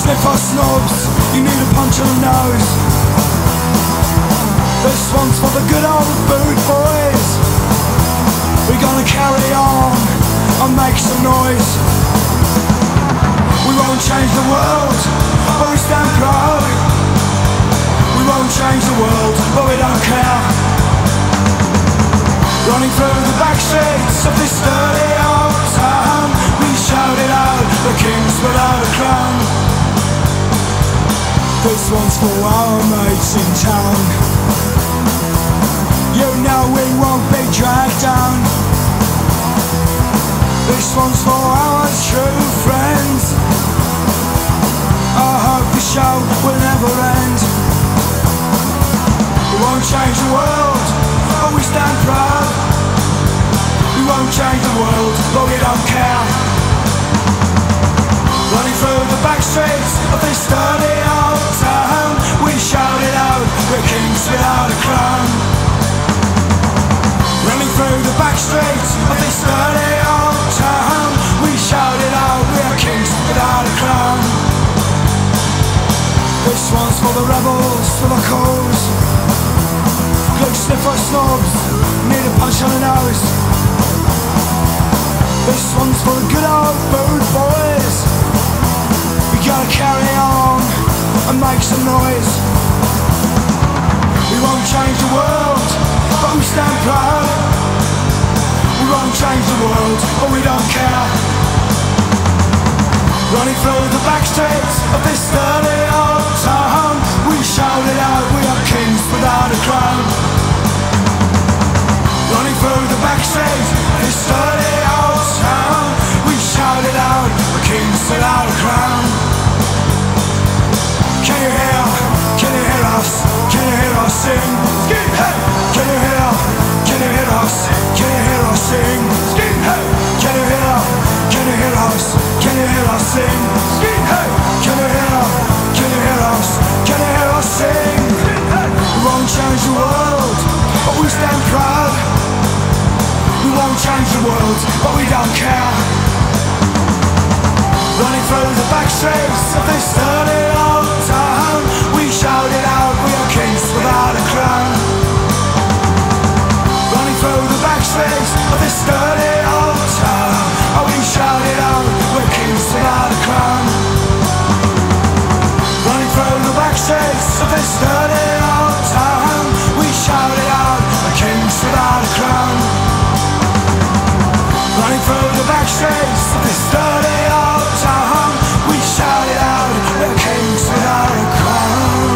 sniff our snobs, you need a punch on the nose. This one's for the good old boot boys. We're gonna carry on and make some noise. We won't change the world, but we stand proud. We won't change the world, but we don't care. Running through the back streets of this dirty old town, we shouted out, the king's without a crown. This one's for our mates in town. You know we won't be dragged down. This one's for our true friends. I hope the show will never end. We won't change the world, but we stand proud. We won't change the world, but we don't care. Running through the back streets of this dirty old town, we shouted out, we're kings without a crown. Running through the back streets of this dirty old town, we shouted out, we are kings without a crown. This one's for the rebels, for the cause. Look, sniffer snobs, need a punch on the nose. This one's for the good old boot boys. We gotta carry on and make some noise. We won't change the world, but we stand proud. We won't change the world, but we don't care. Running through the back streets of this dirty old town, we shouted out, we are kings without a crown. Running through the back streets of this dirty old town, we shouted out, we're kings without a crown. Can you hear us, can you hear us sing? Hey! Can you hear us, can you hear us sing? Hey! Can you hear us, can you hear us sing? Hey! Can you hear us sing? We won't change the world, but we stand proud. We won't change the world, but we don't care. Running through the back streets of this dirty old town, we shouted out, we are kings without a crown. Running through the back streets of this dirty old town, oh, we shouted out, we're kings without a crown. Running through the back streets of this dirty old town, we shouted out, we're kings without a crown. Running through the back streets of this dirty old town, we shouted out, we're kings without a crown.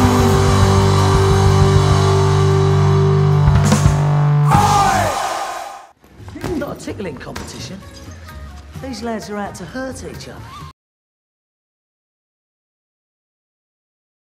Not a tickling competition. These lads are out to hurt each other.